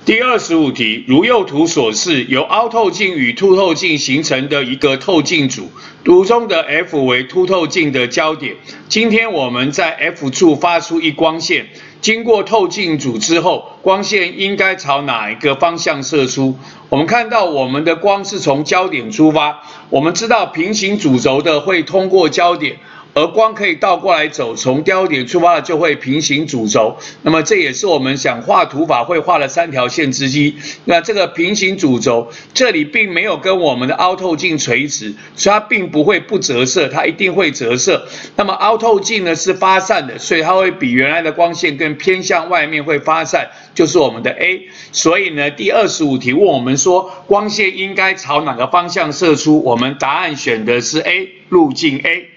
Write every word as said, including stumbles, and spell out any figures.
第二十五题，如右图所示，由凹透镜与凸透镜形成的一个透镜组，图中的 F 为凸透镜的焦点。今天我们在 F 处发出一光线，经过透镜组之后，光线应该朝哪一个方向射出？我们看到我们的光是从焦点出发，我们知道平行主轴的会通过焦点。 而光可以倒过来走，从焦点出发的就会平行主轴。那么这也是我们想画图法会画的三条线之一。那这个平行主轴，这里并没有跟我们的凹透镜垂直，所以它并不会不折射，它一定会折射。那么凹透镜呢是发散的，所以它会比原来的光线更偏向外面会发散，就是我们的 A。所以呢，第二十五题问我们说，光线应该朝哪个方向射出？我们答案选的是 A， 路径 A。